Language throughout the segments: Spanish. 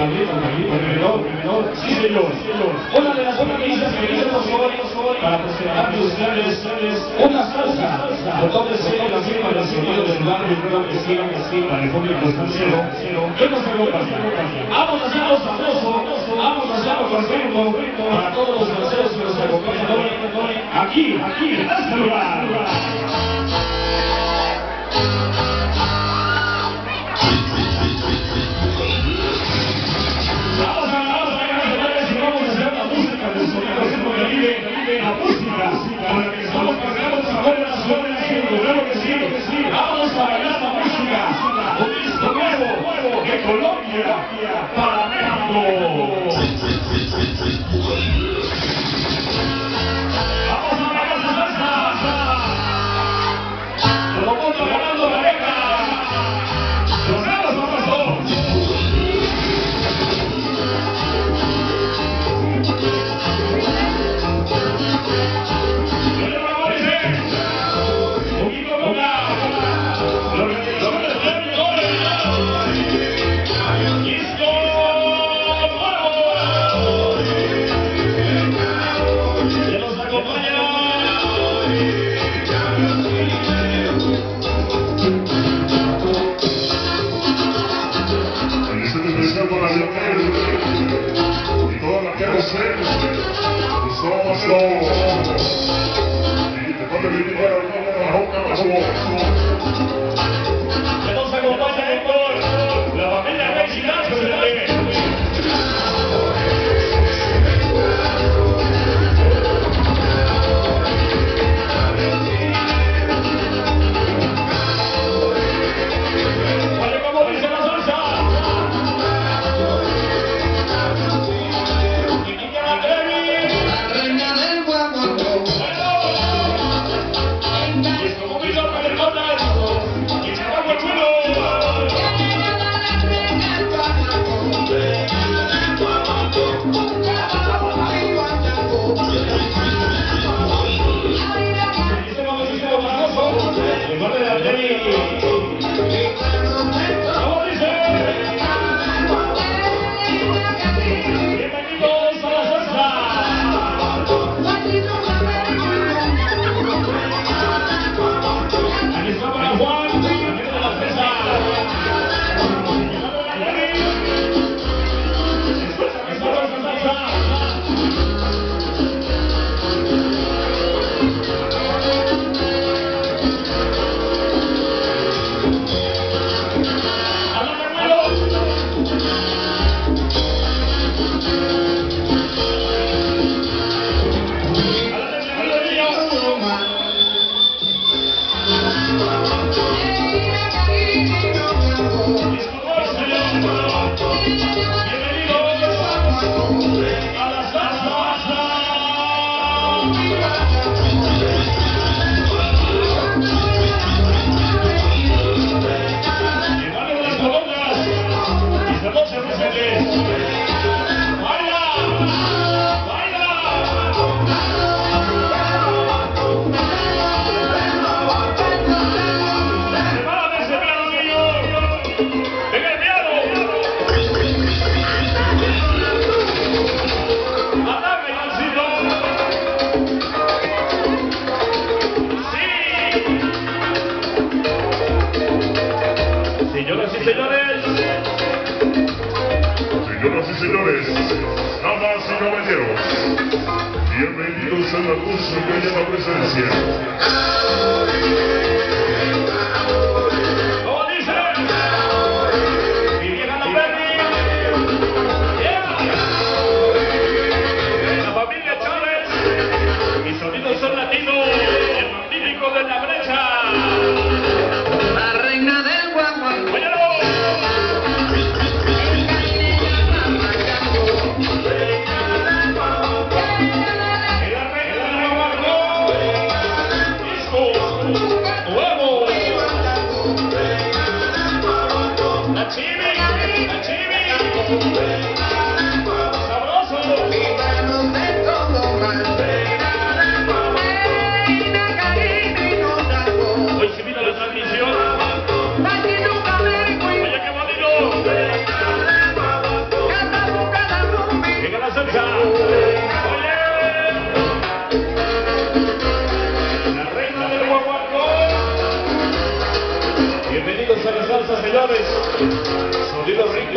Sí, señor. Una de las organizaciones que queremos hoy para presentarles a ustedes una salsa de donde se la firma del sonido del barrio para el público extranjero. ¿Qué nos acompaña? Vamos a hacerlo sabroso, vamos a hacerlo con ritmo para todos los franceses que nos acompañan hoy. Aquí, en este lugar. La música con la que estamos cargando sabor de la ciudad de México, claro que sí. Vamos a bailar la música, un disco nuevo de Colombia para México. Vamos a bailar la salsa. Todo el mundo ganando la beca. Los ganos no pasó. Que nos acompaña por la familia mexicana. Señoras y señores, damas y caballeros, bienvenidos a la luz de la presencia. ¿Cómo dice? Mi vieja la Berry. La familia Chávez. Mis sonidos son latinos. El magnífico de la brecha. La reina del guaguancó. El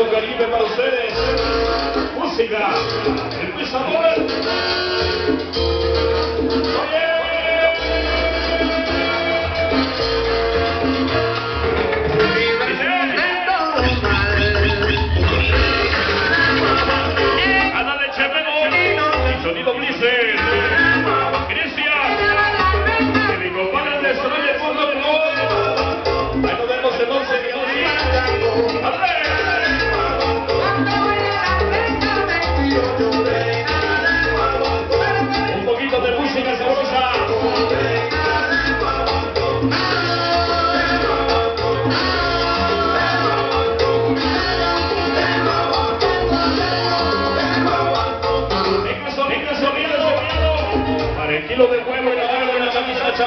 Pedacito Caribe para ustedes. Música. El Luis Amor. Sonido Blizzard, Cristian, que mi compadre destruye el mundo del gol. Ahí nos vemos el 11 de hoy. Un poquito de música sabrosa. Para el kilo de huevo y la huevo en la camiseta.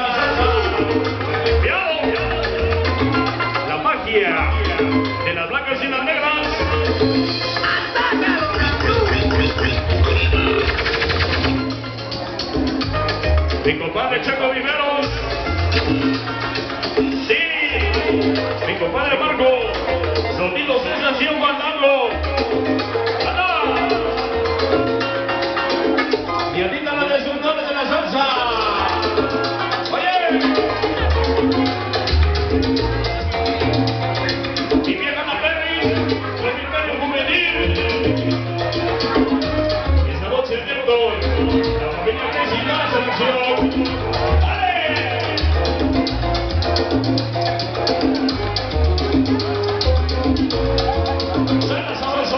La magia de las blancas y las negras. Mi compadre Chaco Viveros. Sí. Mi compadre Marco. Sonido sensación Fandango. Y ahorita la desundable de la salsa. Oye. Mi vieja Ana Perry, con mi perro juvenil. Y esta noche en Newton, la familia Messi da la selección. ¡Vale! Suena sabroso.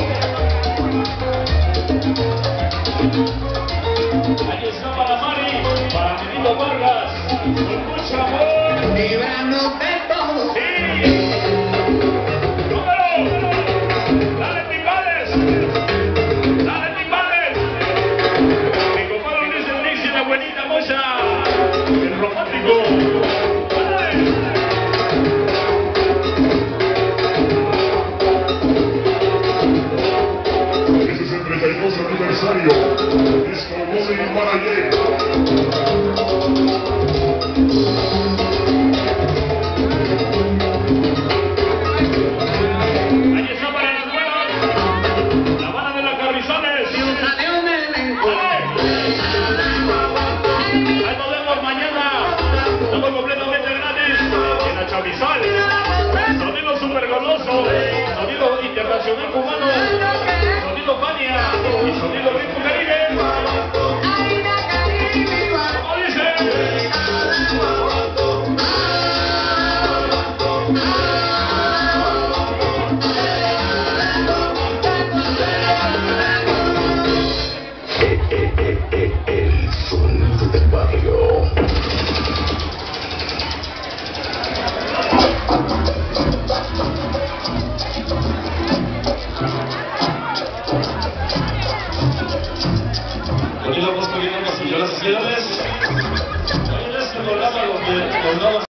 Ahí está para Mari, para Benito Vargas, con mucho amor. Librándote todo. Sí. Número. Dale Timbales. Dale Timbales. Mi compadre Luis Enrique y la buenita mocha. El romántico. Dale. Ese es el 32 aniversario. Disco Voz y Marayé. Ahí está para las buenas. La banda de las Carrizales. Y un avión de elenco. Ahí nos vemos mañana. Estamos completamente gratis en la Chavizal. Sonido super goloso. Sonido internacional cubano. Sonido Fania. Y sonido Ritmo Caribe. ¿Cómo dice? El sonido del barrio. Aquí lo vamos poniendo, señoras y señores.